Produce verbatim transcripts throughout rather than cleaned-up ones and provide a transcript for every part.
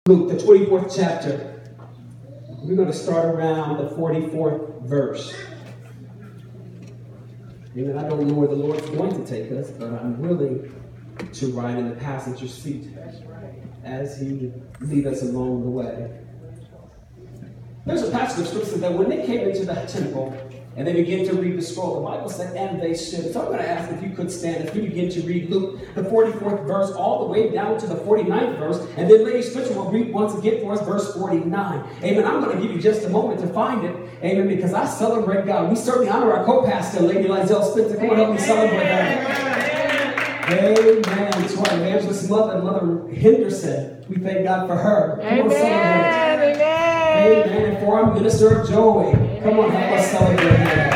Luke, the twenty-fourth chapter. We're going to start around the forty-fourth verse. Amen. I don't know where the Lord's going to take us, but I'm willing to ride in the passenger seat as He leads us along the way. There's a passage of scripture that when they came into the temple and they began to read the scroll, the Bible said, and they stood. So I'm going to ask if you could stand as we begin to read Luke, the forty-fourth verse, all the way down to the forty-ninth verse. And then Lady Spencer will read once again for us verse forty-nine. Amen. I'm going to give you just a moment to find it. Amen. Because I celebrate God. We certainly honor our co-pastor, Lady Lizelle Spencer. Come on, help me celebrate her. Amen. That's right. Evangelist Mother, Mother Henderson. We thank God for her. Come Amen. on, celebrate. Amen. Amen. And for our minister of joy. Come on, help us celebrate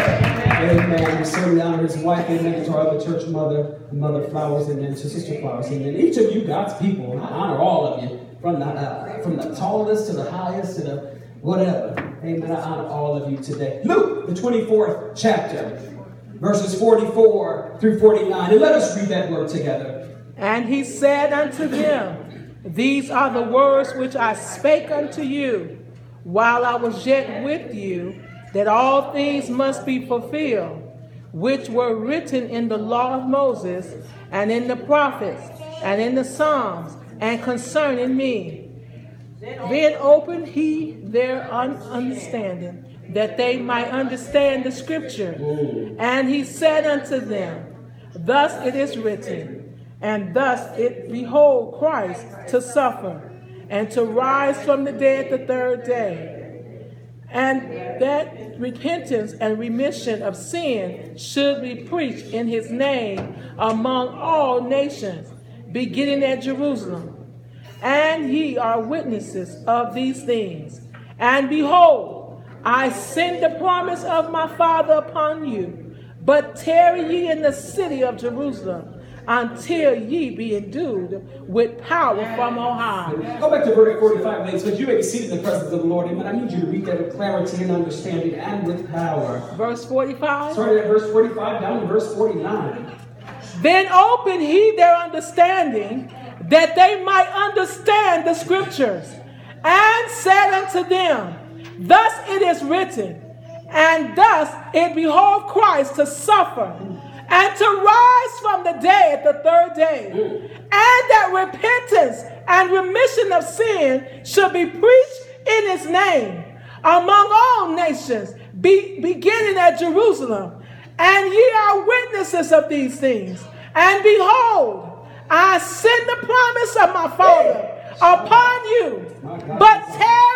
him. Amen. We certainly honor his wife. Amen. To our other church mother, Mother Flowers, and then to Sister Flowers. And then each of you, God's people, I honor all of you. From the, uh, from the tallest to the highest to the whatever. Amen. I honor all of you today. Luke, the twenty-fourth chapter, verses forty-four through forty-nine. And let us read that word together. And he said unto them, these are the words which I spake unto you while I was yet with you, that all things must be fulfilled, which were written in the law of Moses, and in the prophets, and in the Psalms, and concerning me. Then opened he their understanding, that they might understand the scripture. And he said unto them, thus it is written, and thus it behold Christ to suffer, and to rise from the dead the third day, and that repentance and remission of sin should be preached in his name among all nations, beginning at Jerusalem. And ye are witnesses of these things. And behold, I send the promise of my Father upon you, but tarry ye in the city of Jerusalem, until ye be endued with power from on high. Go back to verse forty-five, ladies, but you may be seated in the presence of the Lord. Amen. I need you to read that with clarity and understanding and with power. Verse forty-five. Starting at verse forty-five down to verse forty-nine. Then opened he their understanding, that they might understand the scriptures, and said unto them, thus it is written, and thus it behoved Christ to suffer, and to rise from the dead the third day, and that repentance and remission of sin should be preached in his name among all nations, be, beginning at Jerusalem. And ye are witnesses of these things. And behold, I send the promise of my Father upon you, but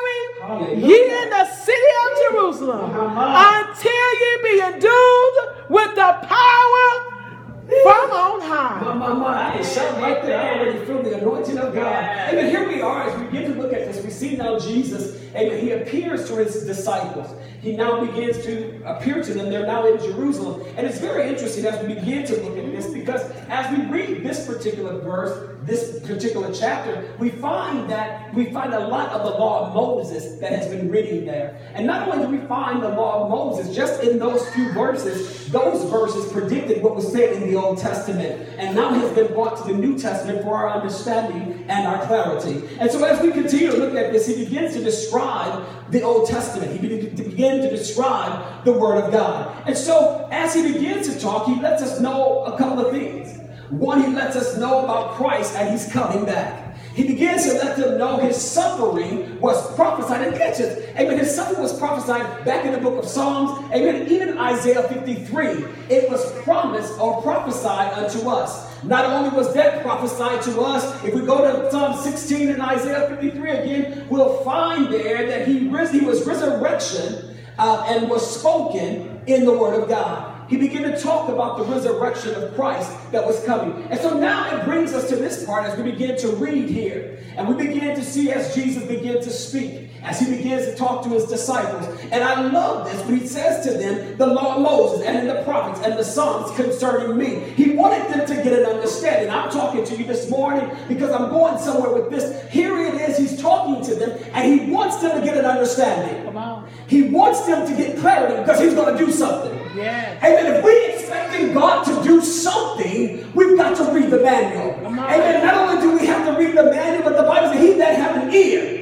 tarry ye in the city of Jerusalem until ye be endued with the power from on high. My, my, my, I can shout right there. I already feel the anointing of God. Amen. Here we are as we begin to look at this. We see now Jesus, amen, he appears to his disciples. He now begins to appear to them. They're now in Jerusalem. And it's very interesting as we begin to look at this, because as we read this particular verse, this particular chapter, we find that we find a lot of the law of Moses that has been written there. And not only do we find the law of Moses, just in those few verses, those verses predicted what was said in the Old Testament, and now has been brought to the New Testament for our understanding and our clarity. And so as we continue to look at this, he begins to describe the Old Testament. He begins to describe the Word of God. And so as he begins to talk, he lets us know a couple of things. One, he lets us know about Christ and he's coming back. He begins to let them know his suffering was prophesied. And catch it. Amen. His suffering was prophesied back in the book of Psalms. Amen. Even in Isaiah fifty-three, it was promised or prophesied unto us. Not only was that prophesied to us, if we go to Psalm sixteen and Isaiah fifty-three again, we'll find there that he, he was resurrection uh, and was spoken in the Word of God. He began to talk about the resurrection of Christ that was coming. And so now it brings us to this part as we begin to read here. And we begin to see as Jesus began to speak, as he begins to talk to his disciples. And I love this when he says to them, the law of Moses and in the prophets and the Psalms concerning me. He wanted them to get an understanding. I'm talking to you this morning because I'm going somewhere with this. Here it is. He's talking to them and he wants them to get an understanding. Come on. He wants them to get clarity because he's going to do something. Yes. Amen. If we expecting God to do something, we've got to read the manual. Amen. Not only do we have to read the manual, but the Bible says, he that have an ear,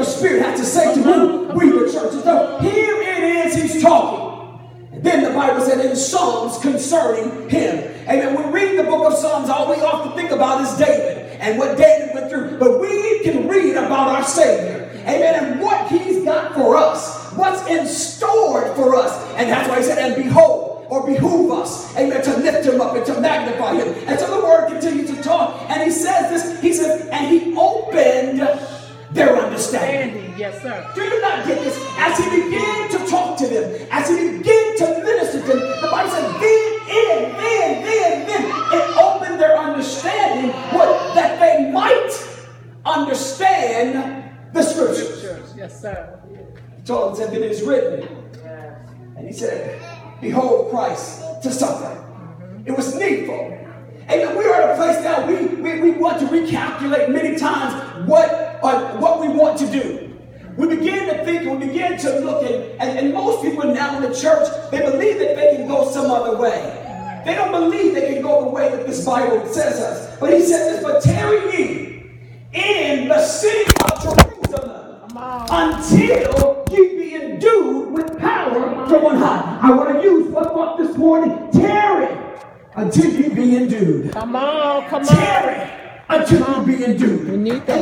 Spirit has to say to who? We the church. So here it is, he's talking. And then the Bible said in Psalms concerning him. Amen. When we read the book of Psalms, all we often think about is David and what David went through. But we can read about our Savior. Amen. And what he's got for us. What's in store for us. And that's why he said, and behold, or behoove us, amen, to lift him up and to magnify him. And so the word continues to talk. And he says this, he says, and he opened their understanding. Yes, sir. Do you not get this? As he began to talk to them, as he began to minister to them, the Bible said, then, in, then, then, then, it opened their understanding, what, that they might understand the scriptures. Yes, sir. He told them, said that it is written. And he said, behold Christ to suffer. Mm-hmm. It was needful. Amen. We are at a place now, we, we, we want to recalculate many times what, uh, what we want to do. We begin to think and we begin to look at, and, and most people now in the church, they believe that they can go some other way. They don't believe they can go the way that this Bible says us. But he said this, but tarry ye in the city of Jerusalem until ye be endued with power from on high. I want to use what thought this morning, tarry until you be endued. Come on, come on. Tarry until you be endued. We need that.